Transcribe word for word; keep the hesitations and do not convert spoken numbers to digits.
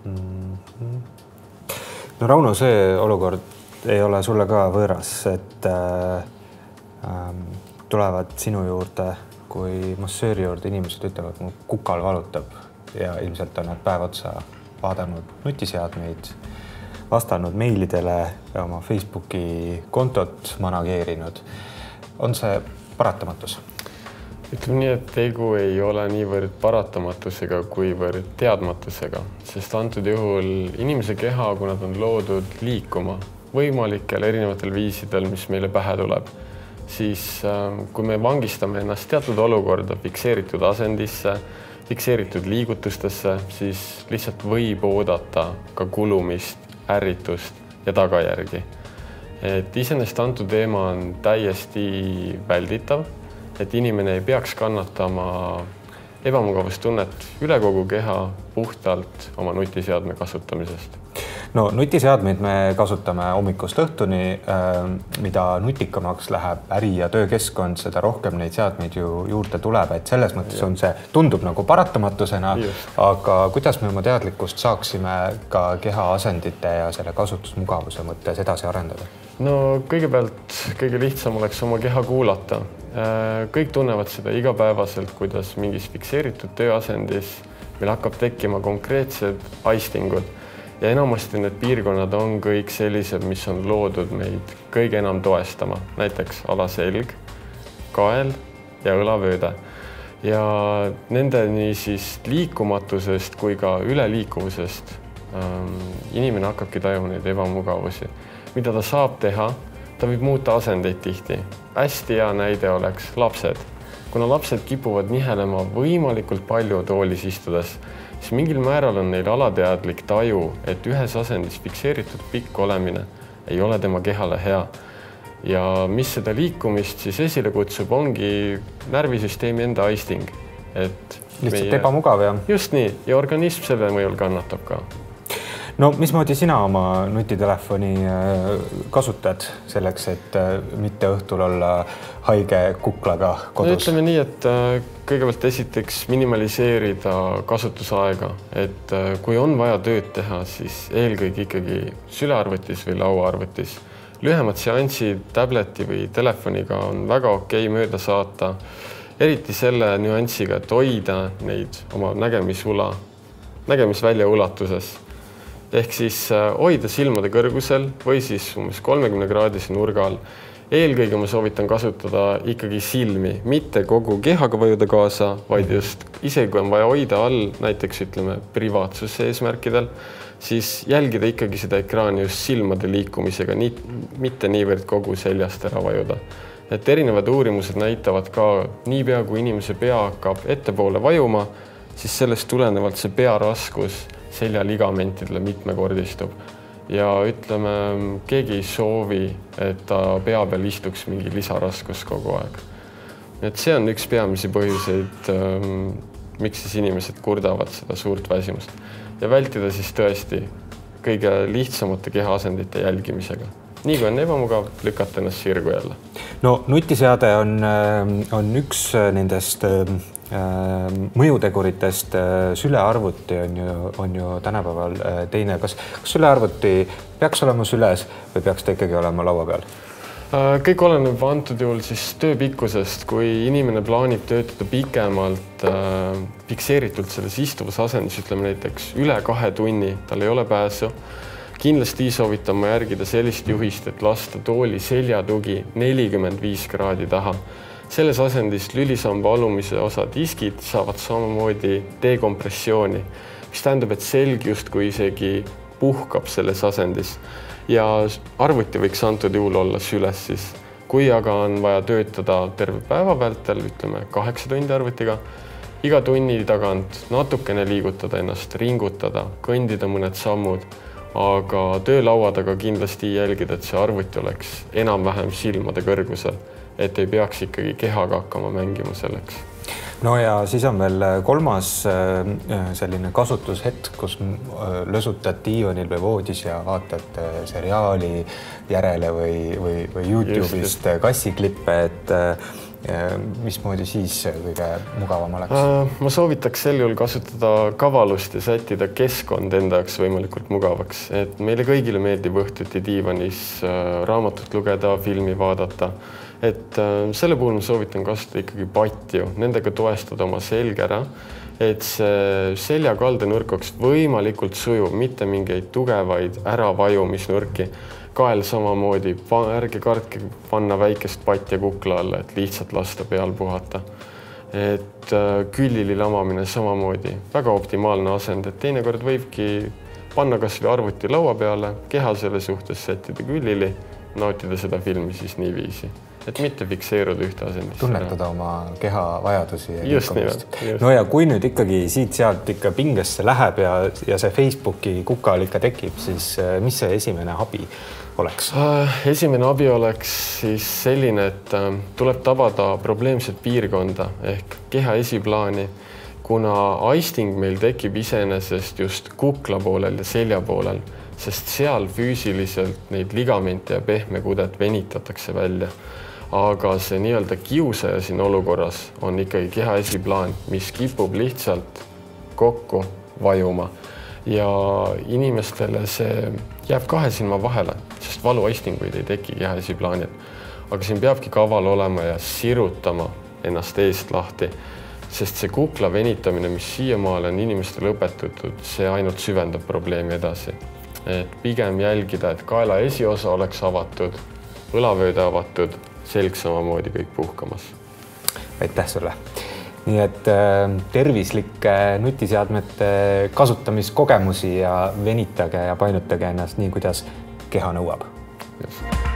Mm-hmm. No Rauno, see olukord ei ole sulle ka võõras, et äh, tulevad sinu juurde, kui massööri juurde inimesed ütlevad, mu kukal valutab ja ilmselt on nad päev otsa vaadanud nutiseadmeid, vastanud meilidele ja oma Facebooki kontot manageerinud. On see paratamatus? Ütleme nii, et tegu ei ole niivõrd paratamatusega kuivõrd teadmatusega, sest antud juhul inimese keha, kui nad on loodud liikuma võimalikel erinevatel viisidel, mis meile pähe tuleb, siis kui me vangistame ennast teatud olukorda fikseeritud asendisse, fikseeritud liigutustesse, siis lihtsalt võib oodata ka kulumist, ärritust ja tagajärgi. Et iseenesest antud teema on täiesti välditav, et inimene ei peaks kannatama ebamugavustunnet üle kogu keha puhtalt oma nutiseadme kasutamisest. No nutiseadmeid me kasutame hommikust õhtuni, mida nutikamaks läheb äri- ja töökeskkond, seda rohkem neid seadmeid ju juurde tuleb, et selles mõttes on see, tundub nagu paratamatusena, aga kuidas me oma teadlikkust saaksime ka keha asendite ja selle kasutusmugavuse mõttes edasi arendada? No kõigepealt kõige lihtsam oleks oma keha kuulata. Kõik tunnevad seda igapäevaselt, kuidas mingis fikseeritud tööasendis meil hakkab tekkima konkreetsed aistingud. Ja enamasti need piirkonnad on kõik sellised, mis on loodud meid kõige enam toestama, näiteks alaselg, kael ja õlavööde. Ja nende nii siis liikumatusest kui ka üleliikuvusest ähm, inimene hakkabki tajuma neid ebamugavusi. Mida ta saab teha, ta võib muuta asendeid tihti. Hästi hea näide oleks lapsed. Kuna lapsed kipuvad nihelema võimalikult palju toolis istudes, siis mingil määral on neil alateadlik taju, et ühes asendis fikseeritud pikk olemine ei ole tema kehale hea. Ja mis seda liikumist siis esile kutsub, ongi närvisüsteemi enda aisting. Et lihtsalt meie... ebamugav, jah? Just nii, ja organism selle mõjul kannatab ka. No mismoodi sina oma nutitelefoni kasutad selleks, et mitte õhtul olla haige kuklaga kodus? Ütleme nii, et kõigepealt esiteks minimaliseerida kasutusaega, et kui on vaja tööd teha, siis eelkõige ikkagi sülearvutis või lauaarvutis. Lühemad seansid tableti või telefoniga on väga okei mööda saata, eriti selle nüansiga, et hoida neid oma nägemisula, nägemisvälja ulatuses. Ehk siis hoida silmade kõrgusel või siis umbes kolmekümne kraadise nurgal. Eelkõige ma soovitan kasutada ikkagi silmi, mitte kogu kehaga vajuda kaasa, vaid just isegi kui on vaja hoida all, näiteks ütleme privaatsuse eesmärkidel, siis jälgida ikkagi seda ekraani just silmade liikumisega, nii, mitte niivõrd kogu seljast ära vajuda. Et erinevad uurimused näitavad ka niipea, kui inimese pea hakkab ettepoole vajuma, siis sellest tulenevalt see pearaskus seljaligamentidele mitmekordistub. Ja ütleme, keegi ei soovi, et ta pea peal istuks mingi lisaraskus kogu aeg. Et see on üks peamisi põhjuseid, miks siis inimesed kurdavad seda suurt väsimust. Ja vältida siis tõesti kõige lihtsamate kehaasendite jälgimisega. Nii kui on ebamugav, lükata ennast sirgu jälle. No nutiseade on, on üks nendest mõjuteguritest. Sülearvuti on ju, on ju tänapäeval teine. Kas, kas sülearvuti peaks olema süles või peaks ta ikkagi olema laua peal? Kõik oleneb antud juhul siis tööpikkusest, kui inimene plaanib töötada pikemalt fikseeritult selles istuvusasendis, ütleme näiteks üle kahe tunni, tal ei ole pääsu. Kindlasti soovitan ma järgida sellist juhist, et lasta tooli seljatugi nelikümmend viis kraadi taha. Selles asendis lülisamba alumise osa diskid saavad samamoodi dekompressiooni, mis tähendab, et selg justkui isegi puhkab selles asendis. Ja arvuti võiks antud juhul olla süles siis. Kui aga on vaja töötada terve päeva vältel, ütleme kaheksa tundi arvutiga, iga tunni tagant natukene liigutada ennast, ringutada, kõndida mõned sammud, aga töölaua taga kindlasti jälgida, et see arvuti oleks enam-vähem silmade kõrgusel, et ei peaks ikkagi kehaga hakkama mängima selleks. No ja siis on veel kolmas selline kasutushetk, kus lösutad diivanil või voodis ja vaatad seriaali järele või, või, või YouTube'ist kassiklippe, et mismoodi siis kõige mugavam oleks? Ma soovitaks sel juhul kasutada kavalust ja sättida keskkond enda jaoks võimalikult mugavaks, et meile kõigile meeldib õhtuti diivanis raamatut lugeda, filmi vaadata, et selle puhul ma soovitan kasutada ikkagi patju, nendega toestada oma selg ära, et see selja kaldenurk oleks võimalikult sujuv, mitte mingeid tugevaid äravajumisnurki. Kael samamoodi, ärge kartke panna väikest patja kukla alla, et lihtsalt lasta peal puhata. Et küllili lamamine samamoodi, väga optimaalne asend, et teinekord võibki panna kas või arvuti laua peale, keha selle suhtes sättida küllili, nautida seda filmi siis niiviisi. Et mitte fikseeruda ühte asendisse. Tunnetada oma keha vajadusi. Just nii. No ja kui nüüd ikkagi siit-sealt ikka pingesse läheb ja, ja see Facebooki kukal ikka tekib, siis mis see esimene abi oleks? Esimene abi oleks siis selline, et tuleb tabada probleemset piirkonda ehk keha esiplaani, kuna aisting meil tekib iseenesest just kukla poolel ja selja poolel, sest seal füüsiliselt neid ligamente ja pehmekudet venitatakse välja. Aga see nii-öelda kiusaja siin olukorras on ikkagi keha esiplaan, mis kipub lihtsalt kokku vajuma. Ja inimestele see jääb kahe silma vahele, sest valuaistinguid ei teki keha esiplaanil. Aga siin peabki kaval olema ja sirutama ennast eest lahti, sest see kukla venitamine, mis siiamaale on inimestele õpetatud, see ainult süvendab probleemi edasi. Et pigem jälgida, et kaela esiosa oleks avatud, õlavööde avatud, selg samamoodi kõik puhkamas. Aitäh sulle! Nii et äh, tervislike nutiseadmete kasutamiskogemusi ja venitage ja painutage ennast nii, kuidas keha nõuab. Just.